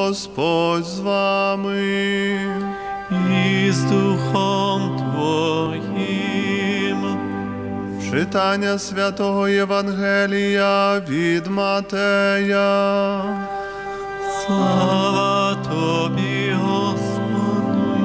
Господь з вами. І з Духом Твоїм. Читання Святого Євангелія від Матея. Слава Тобі, Господи.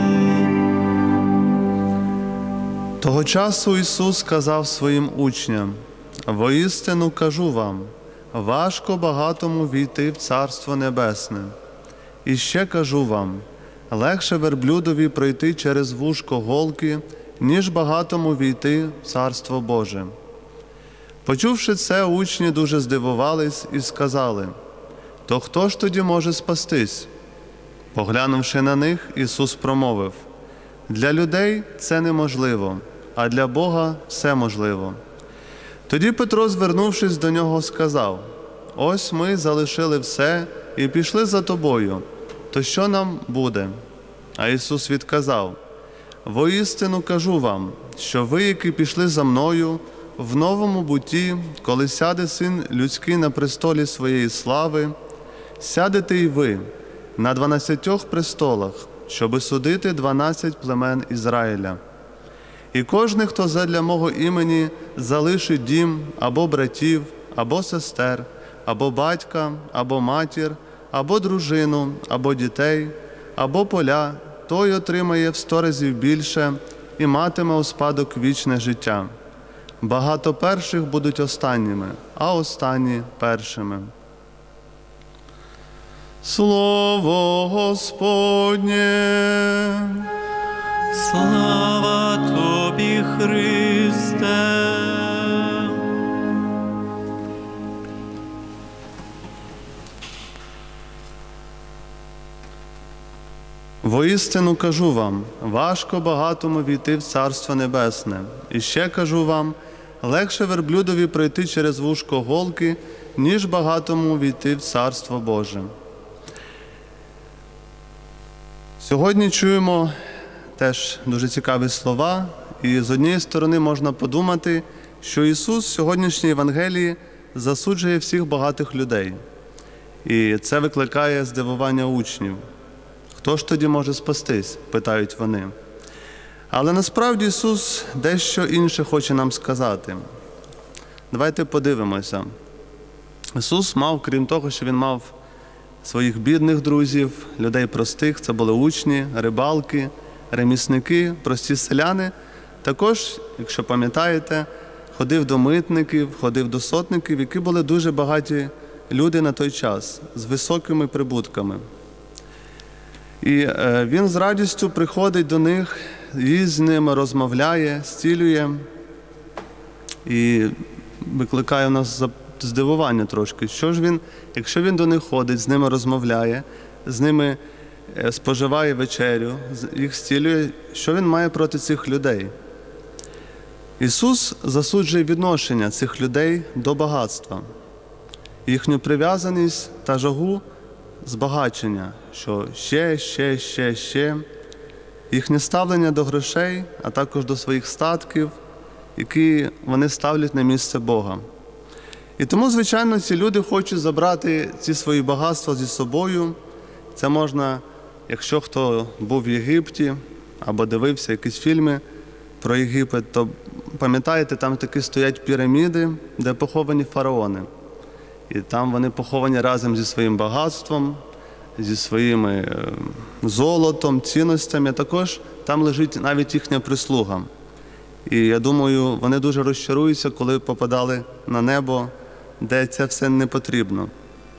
Того часу Ісус сказав своїм учням: «Воістину кажу вам, важко багатому війти в Царство Небесне. І ще кажу вам, легше верблюдові пройти через вушко голки, ніж багатому війти в Царство Боже». Почувши це, учні дуже здивувались і сказали: «То хто ж тоді може спастись?» Поглянувши на них, Ісус промовив: «Для людей це неможливо, а для Бога все можливо». Тоді Петро, звернувшись до нього, сказав: «Ось ми залишили все і пішли за тобою, то що нам буде?» А Ісус відказав: «Воістину кажу вам, що ви, які пішли за мною, в новому бутті, коли сяде Син Людський на престолі своєї слави, сядете й ви на 12 престолах, щоби судити 12 племен Ізраїля. І кожний, хто задля мого імені залишить дім, або братів, або сестер, або батька, або матір, або дружину, або дітей, або поля, той отримає в 100 разів більше і матиме у спадок вічне життя. Багато перших будуть останніми, а останні першими». Слово Господнє! Слава Тобі, Христе. «Воістину кажу вам, важко багатому війти в Царство Небесне. І ще кажу вам, легше верблюдові пройти через вушко голки, ніж багатому війти в Царство Боже». Сьогодні чуємо теж дуже цікаві слова, і з однієї сторони можна подумати, що Ісус в сьогоднішній Євангелії засуджує всіх багатих людей. І це викликає здивування учнів. «Хто ж тоді може спастись?» – питають вони. Але насправді Ісус дещо інше хоче нам сказати. Давайте подивимося. Ісус мав, крім того, що Він мав своїх бідних друзів, людей простих, це були учні, рибалки, ремісники, прості селяни. Також, якщо пам'ятаєте, ходив до митників, ходив до сотників, які були дуже багаті люди на той час, з високими прибутками. І Він з радістю приходить до них, і з ними розмовляє, зцілює і викликає в нас здивування трошки. Що ж він, якщо він до них ходить, з ними розмовляє, з ними споживає вечерю, їх зцілює, що він має проти цих людей? Ісус засуджує відношення цих людей до багатства, їхню прив'язаність та жагу збагачення, що ще, їхнє ставлення до грошей, а також до своїх статків, які вони ставлять на місце Бога. І тому, звичайно, ці люди хочуть забрати ці свої багатства зі собою. Це можна, якщо хто був в Єгипті або дивився якісь фільми про Єгипет, то пам'ятаєте, там такі стоять піраміди, де поховані фараони. І там вони поховані разом зі своїм багатством, зі своїми золотом, цінностями. Також там лежить навіть їхня прислуга. І я думаю, вони дуже розчаруються, коли попадали на небо, де це все не потрібно.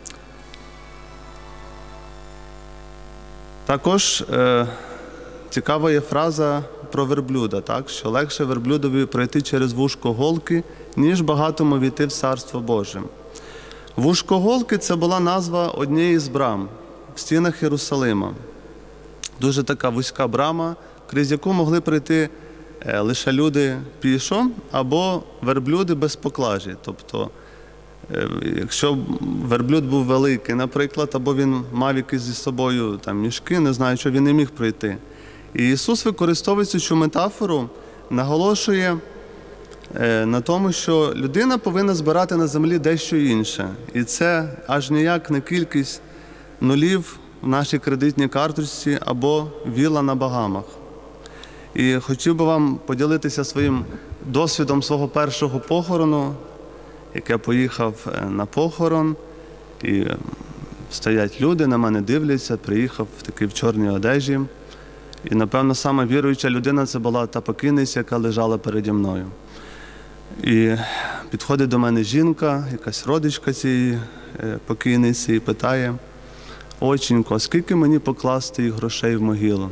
Також цікава є фраза про верблюда, так? Що легше верблюдові пройти через вушко голки, ніж багатому війти в Царство Боже. Вушко голки – це була назва однієї з брам в стінах Єрусалима. Дуже така вузька брама, крізь яку могли пройти лише люди пішо або верблюди без поклажі. Тобто, якщо верблюд був великий, наприклад, або він мав якісь зі собою там, мішки, не знаю, що він не міг пройти. І Ісус, використовуючи цю метафору, наголошує на тому, що людина повинна збирати на землі дещо інше. І це аж ніяк не кількість нулів в нашій кредитній карточці або вілла на Багамах. І хотів би вам поділитися своїм досвідом свого першого похорону, як я поїхав на похорон, і стоять люди, на мене дивляться, приїхав такий в чорній одежі. І, напевно, сама віруюча людина це була та покійниця, яка лежала переді мною. І підходить до мене жінка, якась родичка цієї покійниці, і питає: «Оченько, а скільки мені покласти їх грошей в могилу?»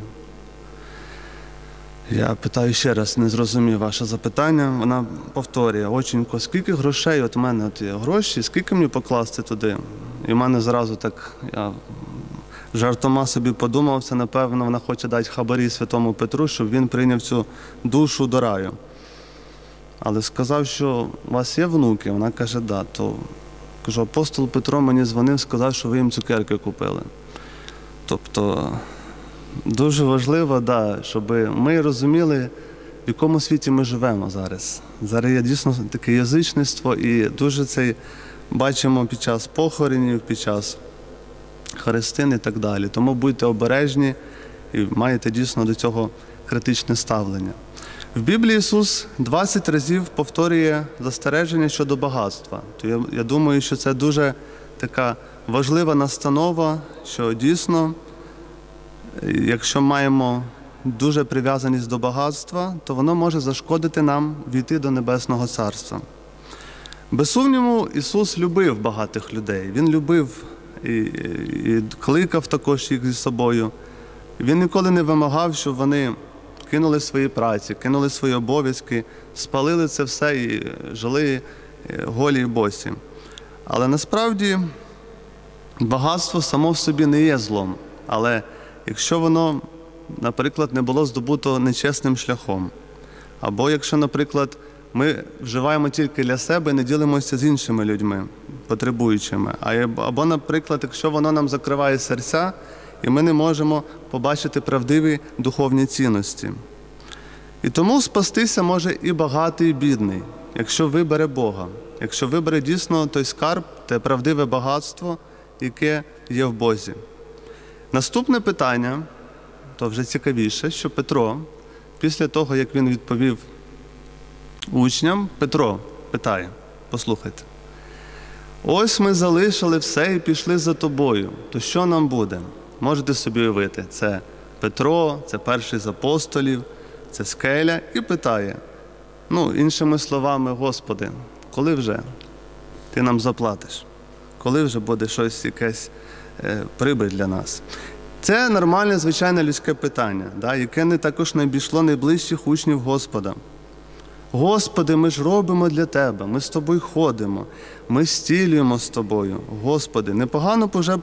Я питаю ще раз, не зрозумів ваше запитання. Вона повторює: «Оченько, скільки грошей, от у мене от є гроші, скільки мені покласти туди?» І в мене зразу так, я жартома собі подумав, це, напевно, вона хоче дати хабарі Святому Петру, щоб він прийняв цю душу до раю. Але сказав, що у вас є внуки? Вона каже: «Да». То кажу: «Апостол Петро мені дзвонив, сказав, що ви їм цукерки купили». Тобто дуже важливо, щоб ми розуміли, в якому світі ми живемо зараз. Зараз є дійсно таке язичництво, і дуже це бачимо під час похоронів, під час хрестин і так далі. Тому будьте обережні і маєте дійсно до цього критичне ставлення. В Біблії Ісус 20 разів повторює застереження щодо багатства. То я думаю, що це дуже така важлива настанова, що дійсно, якщо маємо дуже прив'язаність до багатства, то воно може зашкодити нам війти до Небесного Царства. Без сумніву, Ісус любив багатих людей. Він любив і кликав також їх зі собою. Він ніколи не вимагав, щоб вони кинули свої праці, кинули свої обов'язки, спалили це все і жили голі й босі. Але насправді багатство само в собі не є злом. Але якщо воно, наприклад, не було здобуто нечесним шляхом, або якщо, наприклад, ми вживаємо тільки для себе і не ділимося з іншими людьми, потребуючими, або, наприклад, якщо воно нам закриває серця, і ми не можемо побачити правдиві духовні цінності. І тому спастися може і багатий, і бідний, якщо вибере Бога, якщо вибере дійсно той скарб, те правдиве багатство, яке є в Бозі. Наступне питання, то вже цікавіше, що Петро, після того, як він відповів учням, Петро питає, послухайте: «Ось ми залишили все і пішли за тобою, то що нам буде?» Можете собі уявити, це Петро, це перший з апостолів, це скеля, і питає, іншими словами: «Господи, коли вже ти нам заплатиш? Коли вже буде щось, якесь прибиль для нас?» Це нормальне, звичайне людське питання, яке не також не обійшло найближчих учнів Господа. «Господи, ми ж робимо для Тебе, ми з Тобою ходимо, ми зцілюємо з Тобою. Господи, непогано б уже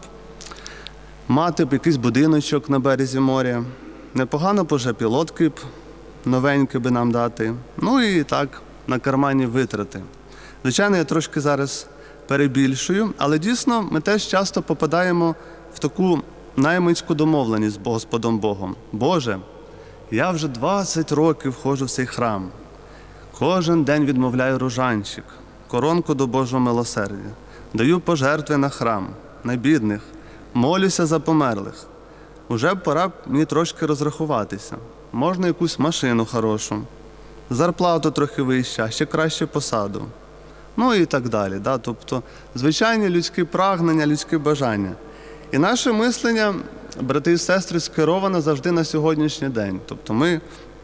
мати б якийсь будиночок на березі моря, непогано б уже пілотки б новенькі би нам дати, і так на кармані витрати». Звичайно, я трошки зараз перебільшую, але дійсно ми теж часто попадаємо в таку наймитську домовленість з Господом Богом. «Боже, я вже 20 років ходжу в цей храм. Кожен день відмовляю рожанчик, коронку до Божого милосердя, даю пожертви на храм, на бідних, молюся за померлих. Уже пора б мені трошки розрахуватися. Можна якусь машину хорошу, зарплату трохи вища, ще краще посаду». І так далі. Тобто, звичайні людські прагнення, людські бажання. І наше мислення, брати і сестри, скероване завжди на сьогоднішній день. Тобто ми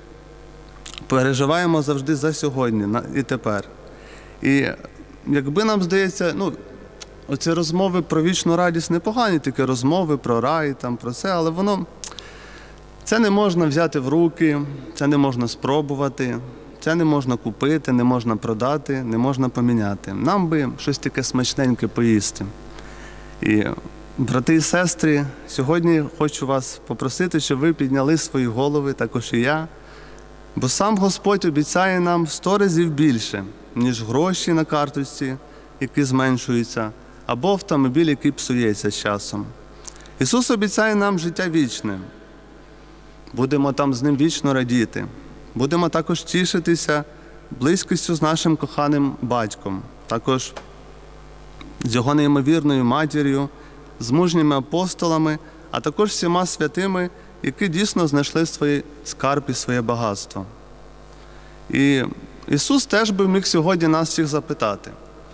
переживаємо завжди за сьогодні і тепер. І якби нам здається, оці розмови про вічну радість непогані, такі розмови про рай, про це, але це не можна взяти в руки, це не можна спробувати, це не можна купити, не можна продати, не можна поміняти. Нам би щось таке смачненьке поїсти. І, брати і сестри, сьогодні хочу вас попросити, щоб ви підняли свої голови, також і я, бо сам Господь обіцяє нам 100 разів більше, ніж гроші на карточці, які зменшуються, або автомобіль, який псується з часом. Ісус обіцяє нам життя вічне. Будемо там з Ним вічно радіти. Будемо також тішитися близькістю з нашим коханим батьком, також з Його неймовірною матір'ю, з мужніми апостолами, а також всіма святими, які дійсно знайшли свій скарб і своє багатство. І Ісус теж би міг сьогодні нас всіх запитати: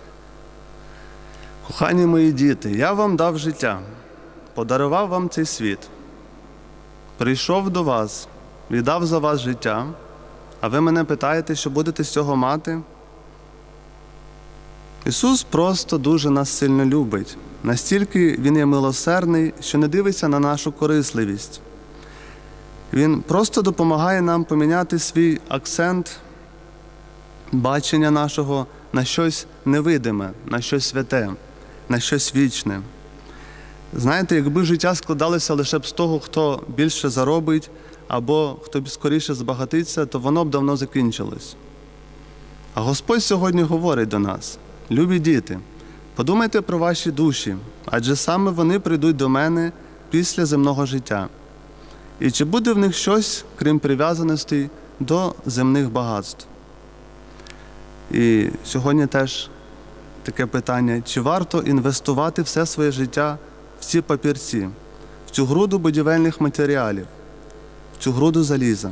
«Кохані мої діти, я вам дав життя, подарував вам цей світ, прийшов до вас, віддав за вас життя, а ви мене питаєте, що будете з цього мати?» Ісус просто дуже нас сильно любить. Настільки Він є милосердний, що не дивиться на нашу корисливість. Він просто допомагає нам поміняти свій акцент бачення нашого на щось невидиме, на щось святе, на щось вічне. Знаєте, якби життя складалося лише б з того, хто більше заробить, або хто скоріше збагатиться, то воно б давно закінчилось. А Господь сьогодні говорить до нас: «Любі діти, подумайте про ваші душі, адже саме вони прийдуть до мене після земного життя. І чи буде в них щось, крім прив'язаності до земних багатств?» І сьогодні теж таке питання: чи варто інвестувати все своє життя в ці папірці, в цю груду будівельних матеріалів, в цю груду заліза?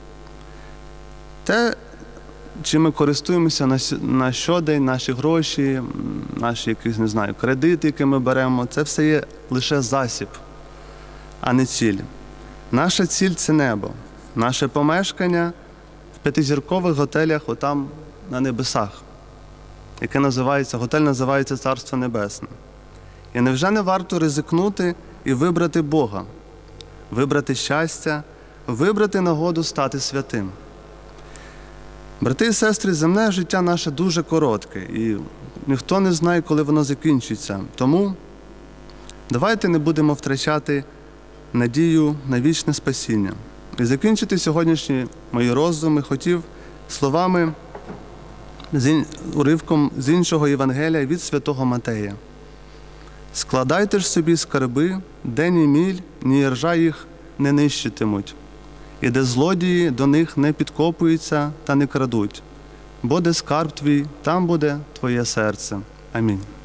Те, чим ми користуємося на щодень, наші гроші, наші якісь, не знаю, кредити, які ми беремо, це все є лише засіб, а не ціль. Наша ціль – це небо. Наше помешкання в 5-зіркових готелях отам на небесах, готель називається Царство Небесне. І невже не варто ризикнути і вибрати Бога, вибрати щастя, вибрати нагоду стати святим? Брати і сестри, земне життя наше дуже коротке, і ніхто не знає, коли воно закінчиться. Тому давайте не будемо втрачати надію на вічне спасіння. І закінчити сьогоднішні мої роздуми хотів словами, уривком з іншого Євангелія від святого Матея. «Складайте ж собі скарби, де ні міль, ні іржа їх не нищитимуть, і де злодії до них не підкопуються та не крадуть, бо де скарб твій, там буде твоє серце». Амінь.